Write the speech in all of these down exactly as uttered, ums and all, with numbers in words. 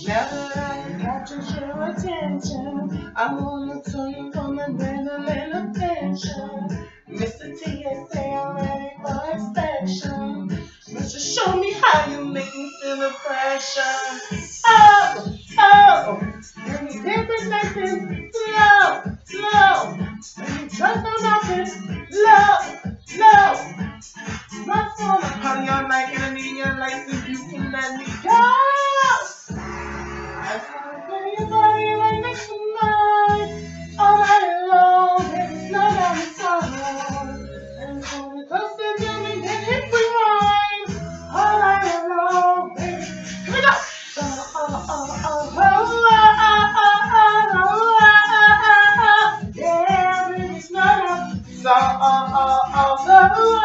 Now that I captured your attention, I wanna tell you from a little, little attention. Mister T S A, I'm ready for inspection. Mister Show me how you make me feel the pressure. Oh, oh, when you dip it like this, slow, slow. When you drop the mountain, low, low. My phone, I'm calling your night and I need your license, you can let me go. I wanna feel your body right next to mine. All night long, baby, slow down the song. And it's gonna close to do me, then hit rewind. All night long, baby. Here we go. So, oh, oh, oh, oh, oh, oh, oh, oh, oh, yeah, baby, slow down. So, oh, oh, oh, oh, oh,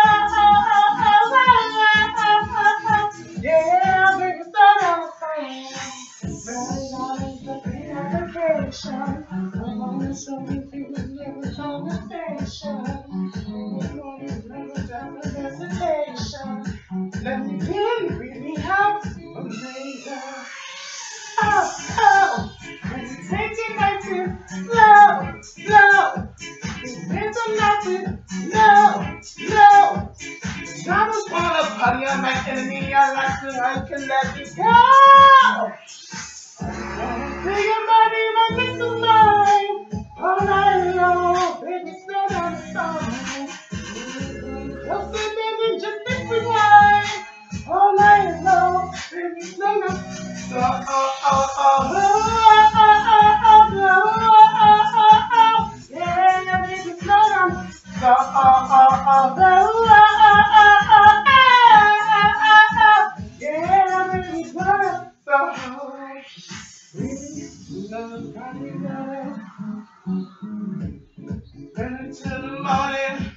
yeah, baby, slow down the phone. Running on the application. I'm on the show me people never conversation. We're going to bring it down with hesitation. Let me in, read me out, amazing. Oh, oh, when you take it right to slow, slow. It's a nothing, no, no. I just wanna party on my enemy, I like to, I can let you go. Wanna feel your body like it's a mine. All night long, baby, slow down the song. Closer, baby, just think rewind. All night long, baby, slow down. So, oh, oh, oh, oh, oh, oh, oh, oh, oh, oh, yeah, baby, slow down. So, oh, oh, oh, oh, oh, oh. Burn till the morning.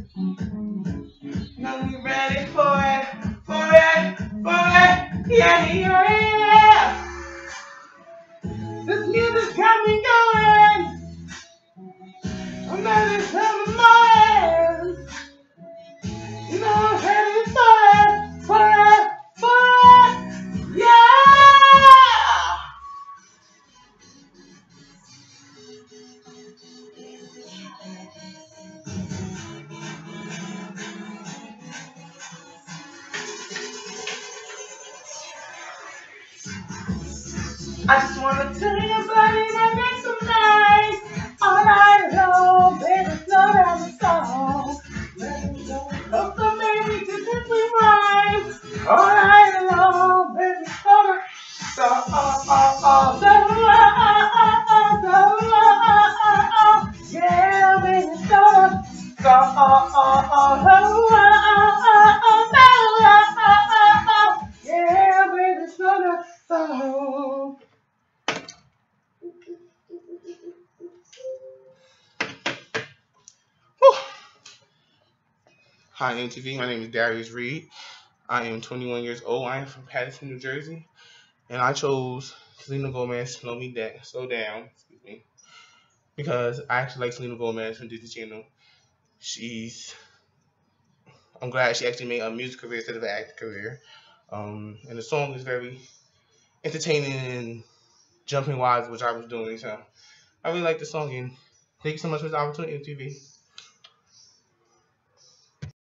Now we ready for it, for it, for it. Yeah, yeah, yeah. This music got me going. I'm ready till the morning. You know I'm ready for it, for it, for it. Yeah. I just wanna tell your body right next to mine. All night long, baby, slow down the song. Let me go closer, baby, to this rewind. All night long, baby, slow down. So, oh, oh, oh, so, oh, oh, oh, so, oh, oh, oh, yeah, baby, slow down. So, oh, oh, oh, so, oh, oh, oh, oh, so, oh, oh, oh, yeah, baby, slow down. So. Hi M T V, my name is Darius Reed. I am twenty-one years old. I am from Patterson, New Jersey. And I chose Selena Gomez, Slow Me Down, Slow Down, excuse me, because I actually like Selena Gomez from Disney Channel. She's, I'm glad she actually made a music career instead of an acting career. Um, and the song is very entertaining and jumping wise, which I was doing. So I really like the song, and thank you so much for the opportunity, M T V.